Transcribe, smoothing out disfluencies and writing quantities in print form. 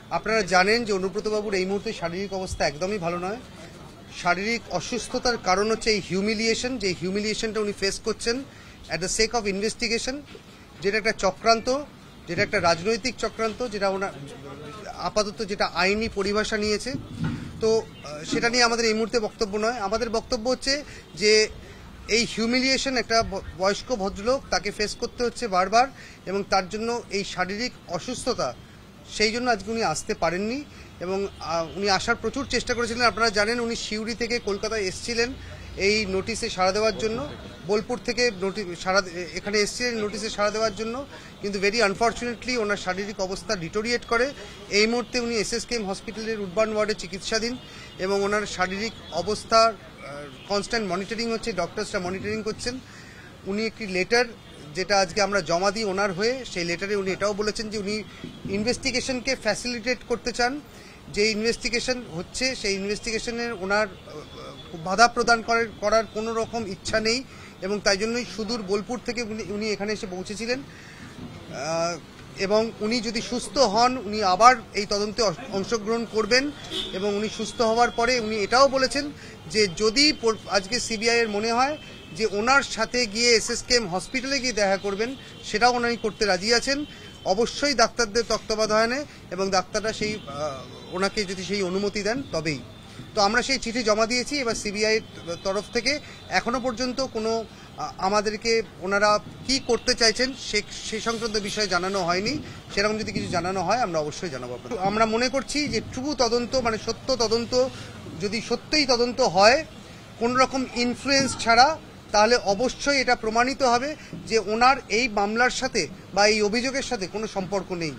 আপনারা জানেন যে অনুব্রতবাবুর এই মুহূর্তে শারীরিক অবস্থা একদমই ভালো নয়। শারীরিক অসুস্থতার কারণ হচ্ছে এই হিউমিলিয়েশন, যে হিউমিলিয়েশনটা উনি ফেস করছেন at the sake of investigation, যেটা একটা চক্রান্ত, যেটা একটা রাজনৈতিক চক্রান্ত, যেটা ওনার আপাতত যেটা আইনি পরিভাষা নিয়েছে। তো সেটা নিয়ে আমাদের এই মুহূর্তে বক্তব্য নয়। আমাদের বক্তব্য হচ্ছে যে এই হিউমিলিয়েশন একটা বয়স্ক ভদ্রলোক, তাকে ফেস করতে হচ্ছে বারবার, এবং তার জন্য এই শারীরিক অসুস্থতা, সেই জন্য আজকে উনি আসতে পারেননি। এবং উনি আসার প্রচুর চেষ্টা করেছিলেন। আপনারা জানেন উনি সিউড়ি থেকে কলকাতায় এসেছিলেন এই নোটিশে সাড়া দেওয়ার জন্য, বোলপুর থেকে এখানে এসেছিলেন নোটিশে সাড়া দেওয়ার জন্য, কিন্তু ভেরি আনফর্চুনেটলি ওনার শারীরিক অবস্থা ডিটোরিয়েট করে। এই মুহূর্তে উনি SSKM হসপিটালের উডবার্ন ওয়ার্ডে চিকিৎসাধীন, এবং ওনার শারীরিক অবস্থার কনস্ট্যান্ট মনিটরিং হচ্ছে, ডক্টরসরা মনিটরিং করছেন। উনি একটি লেটার যেটা আজকে আমরা জমা দিই ওনার হয়ে, সেই লেটারে উনি এটাও বলেছেন যে উনি ইনভেস্টিগেশনকে ফ্যাসিলিটেট করতে চান। যে ইনভেস্টিগেশন হচ্ছে সেই ইনভেস্টিগেশনের ওনার বাধা প্রদান করার কোনো রকম ইচ্ছা নেই, এবং তাই জন্যই সুদূর বোলপুর থেকে উনি এখানে এসে পৌঁছেছিলেন। এবং উনি যদি সুস্থ হন উনি আবার এই তদন্তে অংশগ্রহণ করবেন, এবং উনি সুস্থ হওয়ার পরে উনি এটাও বলেছেন যে যদি আজকে CBI এর মনে হয় যে ওনার সাথে গিয়ে SSKM হসপিটালে গিয়ে দেখা করবেন, সেটাও উনি করতে রাজি আছেন, অবশ্যই ডাক্তারদের তত্ত্বাবধানে, এবং ডাক্তাররা সেই ওনাকে যদি সেই অনুমতি দেন তবেই। তো আমরা সেই চিঠি জমা দিয়েছি। এবার CBI এর তরফ থেকে এখনো পর্যন্ত কোনো আমাদেরকে ওনারা কি করতে চাইছেন সেই সংক্রান্ত বিষয়ে জানানো হয়নি। সেরকম যদি কিছু জানানো হয় আমরা অবশ্যই জানাবো। আমরা মনে করছি যে ট্রু তদন্ত, মানে সত্য তদন্ত, যদি সত্যিই তদন্ত হয় কোন রকম ইনফ্লুয়েন্স ছাড়া, তাহলে অবশ্যই এটা প্রমাণিত হবে যে ওনার এই মামলার সাথে বা এই অভিযোগের সাথে কোনো সম্পর্ক নেই।